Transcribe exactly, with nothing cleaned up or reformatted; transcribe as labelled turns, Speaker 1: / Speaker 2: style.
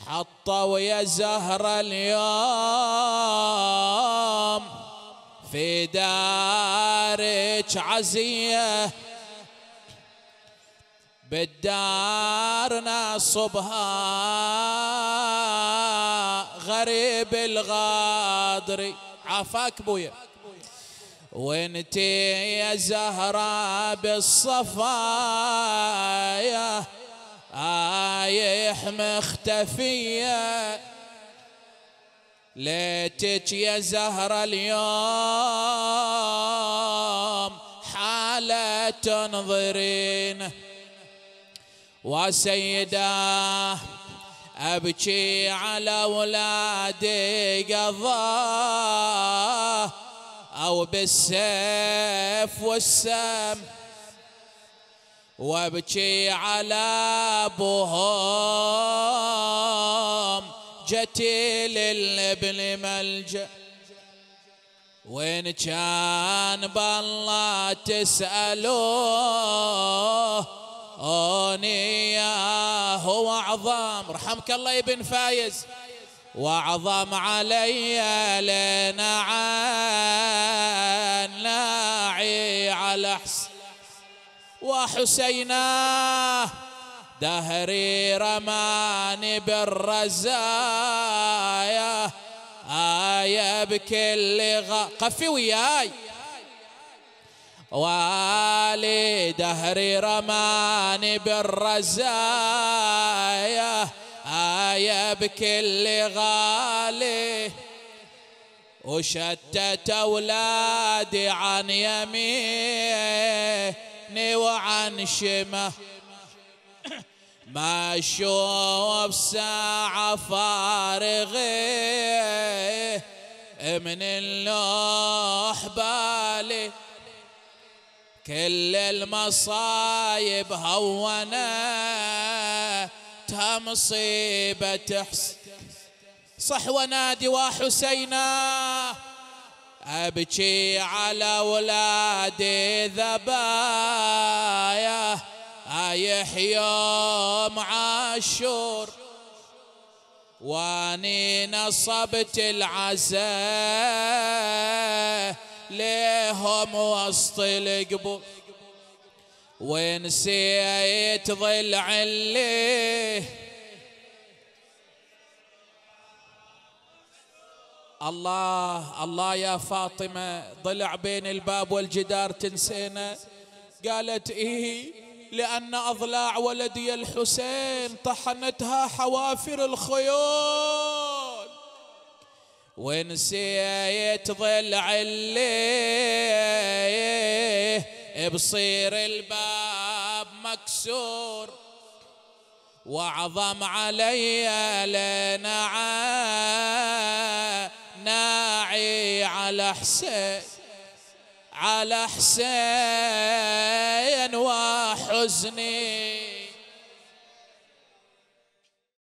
Speaker 1: حطوا يا زهرة اليوم في دارك عزية، بالدار ناصبها غريب الغادري. عافاك بويا. وانتي يا زهرة بالصفايا آيح مختفية، ليتك يا زهرة اليوم حالة تنظرين. وسيداه أبكي على أولادي قضاه أو بالسيف والسم، وابكي على أبوهم جتي للابن ملجأ. وين كان بالله تسألوه أوني ياه وأعظم. رحمك الله يا ابن فايز. وأعظم علي لنعان لاعي على حسن وحسينا دهري رماني بالرزايا آية بكل غا. قفي وياي. والي دهري رماني بالرزايا آية بكل غالي، وشتت أولادي عن يميني وعن شمال، ما أشوف ساعة فارغة من اللوح بالي. كل المصايب هونت مصيبة تحس. صح ونادي وحسينا أبكي على ولادي ذبايا آيح يوم عاشور، واني نصبت العزاء ليهم وسط القبور، ونسيت ضلع اللي الله الله يا فاطمة ضلع بين الباب والجدار تنسينا. قالت إيه لأن أضلاع ولدي الحسين طحنتها حوافر الخيول، ونسيت ضلع اللي بصير الباب مكسور، وأعظم علي لنعى ناعي على حسين على حسين وحزني